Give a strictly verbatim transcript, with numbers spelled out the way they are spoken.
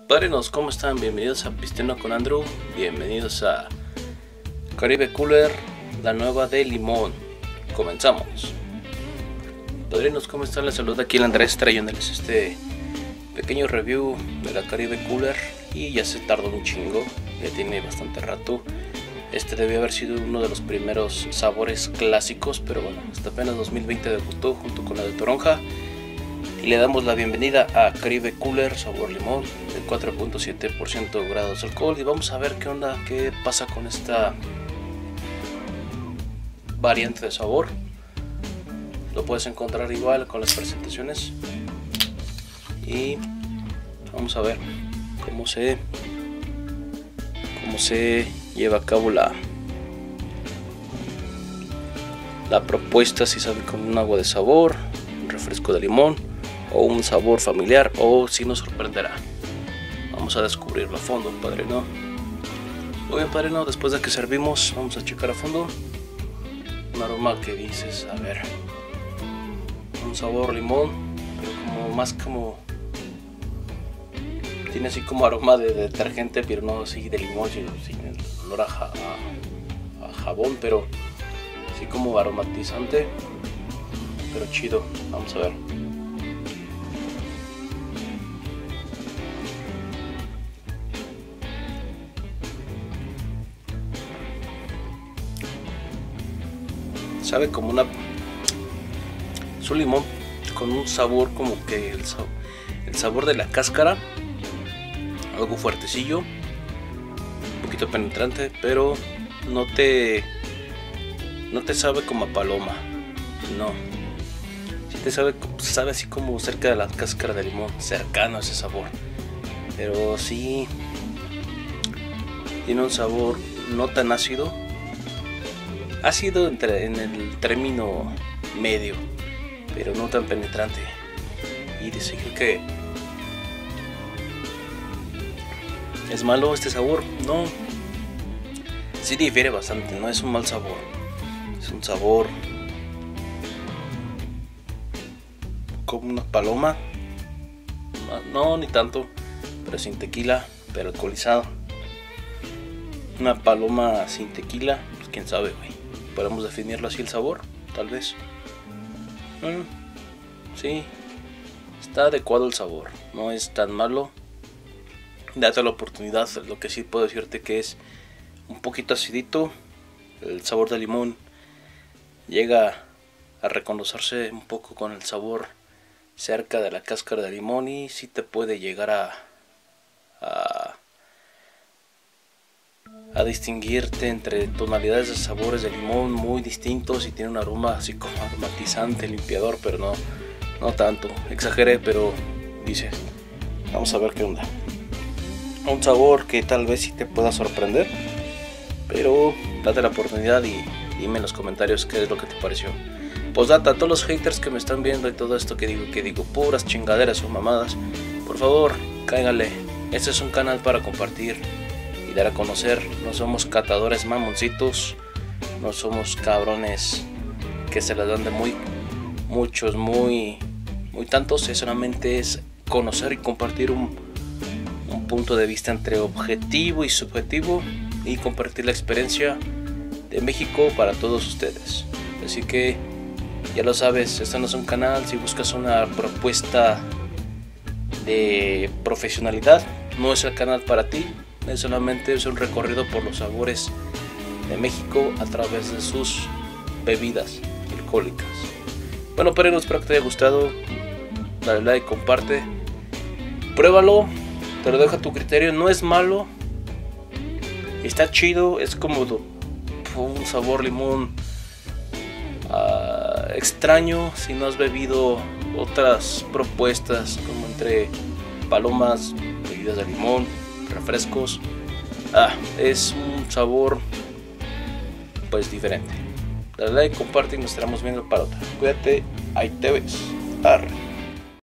Padrinos, ¿cómo están? Bienvenidos a Pisteando con Andrew. Bienvenidos a Caribe Cooler, la nueva de limón. Comenzamos. Padrinos, ¿cómo están? Les saluda aquí el Andrés trayéndoles este pequeño review de la Caribe Cooler. Y ya se tardó un chingo, ya tiene bastante rato. Este debió haber sido uno de los primeros sabores clásicos, pero bueno, hasta apenas dos mil veinte debutó junto con la de toronja. Y le damos la bienvenida a Caribe Cooler sabor limón de cuatro punto siete por ciento grados de alcohol. Y vamos a ver qué onda, qué pasa con esta variante de sabor. Lo puedes encontrar igual con las presentaciones. Y vamos a ver cómo se cómo se lleva a cabo la la propuesta, si sabe con un agua de sabor, un refresco de limón o un sabor familiar, o si nos sorprenderá. Vamos a descubrirlo a fondo, padrino. Muy bien, padrino, después de que servimos vamos a checar a fondo un aroma que dices, a ver, un sabor limón, pero como más como tiene así como aroma de detergente, pero no así de limón, sin el olor a, ja, a, a jabón, pero así como aromatizante, pero chido. Vamos a ver. Sabe como una es un limón con un sabor como que el, el sabor de la cáscara, algo fuertecillo, un poquito penetrante, pero no te no te sabe como a paloma, no, sí te sabe, sabe así como cerca de la cáscara de limón, cercano a ese sabor, pero sí tiene un sabor no tan ácido, ácido entre, en el término medio, pero no tan penetrante. Y decir que es malo este sabor, no, sí difiere bastante, no es un mal sabor, es un sabor como una paloma, no, no ni tanto, pero sin tequila, pero alcoholizado. Una paloma sin tequila, pues quién sabe, güey. Podemos definirlo así el sabor, tal vez. Mm, sí, está adecuado el sabor, no es tan malo. Date la oportunidad. Lo que sí puedo decirte que es un poquito acidito. El sabor de limón llega a reconocerse un poco con el sabor cerca de la cáscara de limón, y sí te puede llegar a a a distinguirte entre tonalidades de sabores de limón muy distintos, y tiene un aroma así como aromatizante, limpiador, pero no, no tanto, exageré, pero dice, vamos a ver qué onda. Un sabor que tal vez sí te pueda sorprender, pero date la oportunidad y dime en los comentarios qué es lo que te pareció. Postdata, a todos los haters que me están viendo y todo esto que digo, que digo puras chingaderas o mamadas, por favor, cáiganle, este es un canal para compartir y dar a conocer. No somos catadores mamoncitos, no somos cabrones que se las dan de muy muchos, muy muy tantos. Es solamente es conocer y compartir un, un punto de vista entre objetivo y subjetivo, y compartir la experiencia de México para todos ustedes. Así que ya lo sabes, este no es un canal si buscas una propuesta de profesionalidad, no es el canal para ti. Es solamente es un recorrido por los sabores de México a través de sus bebidas alcohólicas. Bueno, pero espero que te haya gustado. Dale like, comparte, pruébalo, te lo dejo a tu criterio. No es malo, está chido, es como un sabor limón uh, extraño si no has bebido otras propuestas como entre palomas, bebidas de limón, refrescos. Ah, es un sabor pues diferente. Dale like, comparte y nos estaremos viendo para otra. Cuídate, ahí te ves. Arre.